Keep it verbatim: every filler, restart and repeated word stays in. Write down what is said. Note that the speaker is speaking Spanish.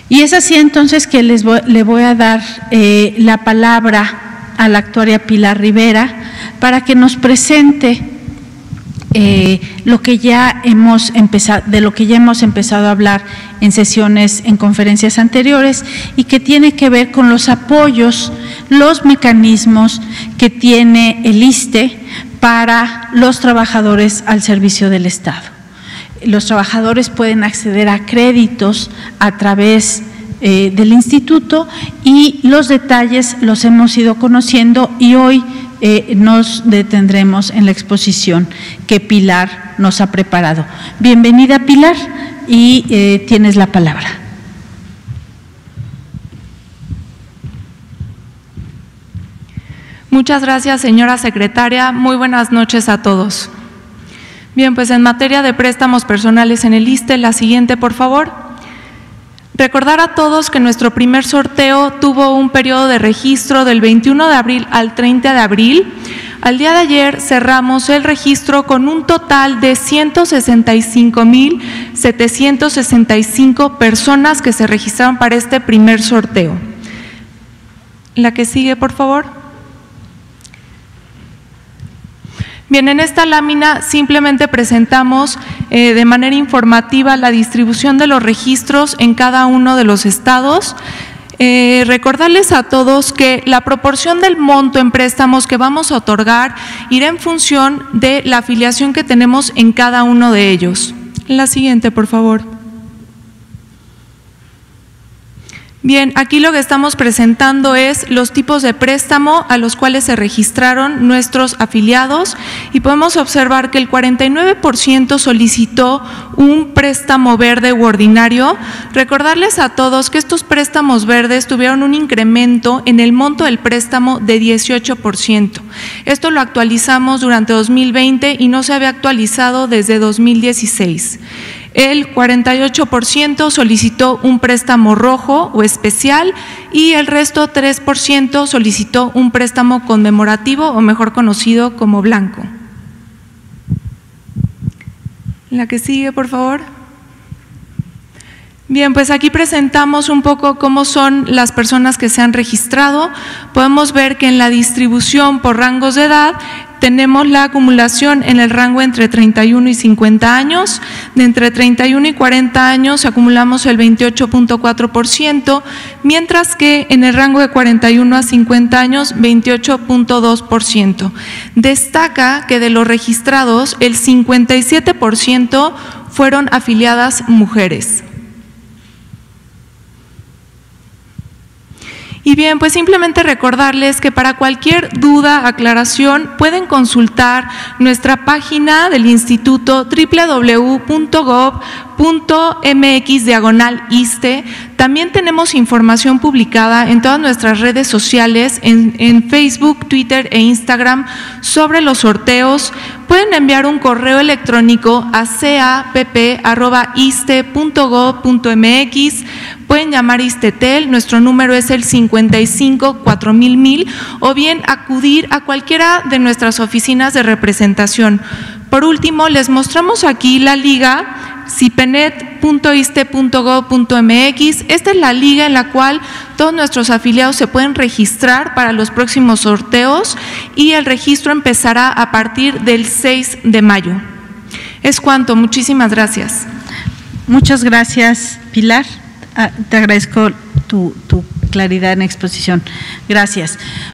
Y es así entonces que les voy, le voy a dar eh, la palabra a la actuaria Pilar Rivera para que nos presente eh, lo que ya hemos empezado, de lo que ya hemos empezado a hablar en sesiones, en conferencias anteriores, y que tiene que ver con los apoyos, los mecanismos que tiene el I S S S T E para los trabajadores al servicio del Estado. Los trabajadores pueden acceder a créditos a través eh, del instituto y los detalles los hemos ido conociendo y hoy eh, nos detendremos en la exposición que Pilar nos ha preparado. Bienvenida, Pilar, y eh, tienes la palabra. Muchas gracias, señora secretaria. Muy buenas noches a todos. Bien, pues en materia de préstamos personales en el I S S S T E, la siguiente, por favor. Recordar a todos que nuestro primer sorteo tuvo un periodo de registro del veintiuno de abril al treinta de abril. Al día de ayer cerramos el registro con un total de ciento sesenta y cinco mil setecientos sesenta y cinco personas que se registraron para este primer sorteo. La que sigue, por favor. Bien, en esta lámina simplemente presentamos eh, de manera informativa la distribución de los registros en cada uno de los estados. Eh, recordarles a todos que la proporción del monto en préstamos que vamos a otorgar irá en función de la afiliación que tenemos en cada uno de ellos. La siguiente, por favor. Bien, aquí lo que estamos presentando es los tipos de préstamo a los cuales se registraron nuestros afiliados y podemos observar que el cuarenta y nueve por ciento solicitó un préstamo verde u ordinario. Recordarles a todos que estos préstamos verdes tuvieron un incremento en el monto del préstamo de dieciocho por ciento. Esto lo actualizamos durante dos mil veinte y no se había actualizado desde dos mil dieciséis. El cuarenta y ocho por ciento solicitó un préstamo rojo o especial y el resto tres por ciento solicitó un préstamo conmemorativo o mejor conocido como blanco. La que sigue, por favor. Bien, pues aquí presentamos un poco cómo son las personas que se han registrado. Podemos ver que en la distribución por rangos de edad tenemos la acumulación en el rango entre treinta y uno y cincuenta años. De entre treinta y uno y cuarenta años acumulamos el veintiocho punto cuatro por ciento, mientras que en el rango de cuarenta y uno a cincuenta años, veintiocho punto dos por ciento. Destaca que de los registrados, el cincuenta y siete por ciento fueron afiliadas mujeres. Y bien, pues simplemente recordarles que para cualquier duda, aclaración, pueden consultar nuestra página del instituto doble u doble u doble u punto gob punto mx diagonal I S S S T E. También tenemos información publicada en todas nuestras redes sociales, en, en Facebook, Twitter e Instagram sobre los sorteos. Pueden enviar un correo electrónico a capp arroba i s s s t e punto gob punto mx. Pueden llamar a ISSSTETEL, nuestro número es el cincuenta y cinco, cuatro mil mil, o bien acudir a cualquiera de nuestras oficinas de representación. Por último, les mostramos aquí la liga cipenet punto i s s s t e punto gob punto mx. Esta es la liga en la cual todos nuestros afiliados se pueden registrar para los próximos sorteos y el registro empezará a partir del seis de mayo. Es cuanto, muchísimas gracias. Muchas gracias, Pilar. Ah, te agradezco tu, tu claridad en exposición. Gracias.